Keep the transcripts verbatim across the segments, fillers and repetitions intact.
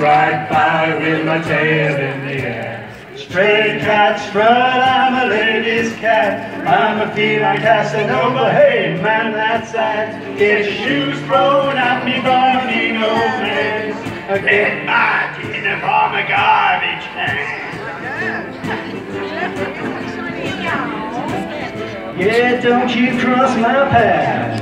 right by with my tail in the air. Stray cat strut, I'm a lady's cat. I'm a feline Casanova. Hey man, that's that. Get shoes thrown at me by me no place. Get my dinner for my garbage can. Yeah, don't you cross my path.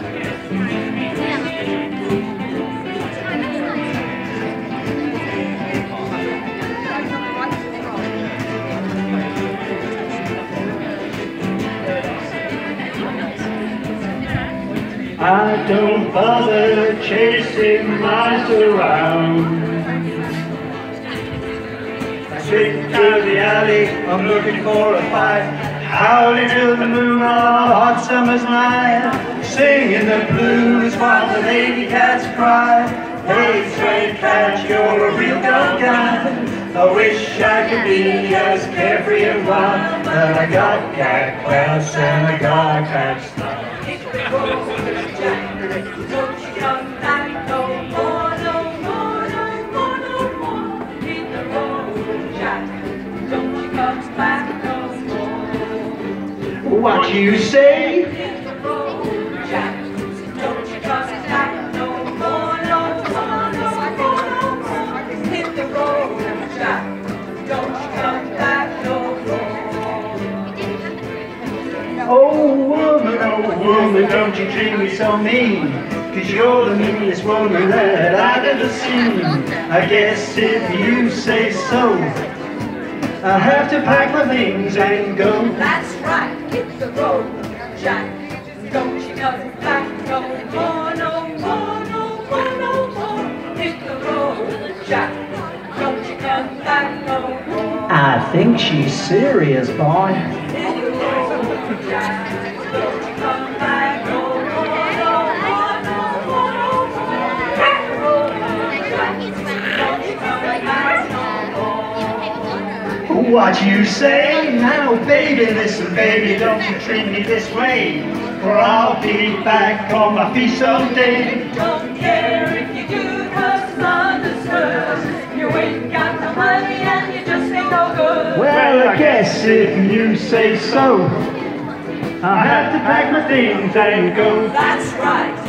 I don't bother chasing mice around. Straight through the alley, I'm looking for a fight. Howling till the moon on a hot summer's night. Singing the blues while the lady cats cry. Hey, stray cat, you're a real dumb guy. I wish I could be as carefree and wild, but I got cat class and I got cat style. Don't you come back no more, no more, no more, no more. Hit the road, Jack. Don't you come back no more. What you say? Hit the road, Jack. Don't you come back no more, no more, no more, no more. Hit the road, Jack. Don't you come back no more. Oh woman, oh woman, don't you treat me so mean. Cause you're the meanest woman that I've ever seen. I guess if you say so, I'll have to pack my things and go. That's right, hit the road, Jack. Don't you come back no more, no more, no more, no more. Hit the road, Jack. Don't you come back no more. I think she's serious, boy. Hit the road, Jack. Don't you come back no more, no more, no more, no more. Hit the road, Jack. Don't you come back no more. What you say? Now baby, listen baby, don't you treat me this way, or I'll be back on my feet someday. Don't care if you do, cause it's understood. You ain't got the money and you just ain't no good. Well, I guess if you say so, I'll have to pack my things and go. That's right.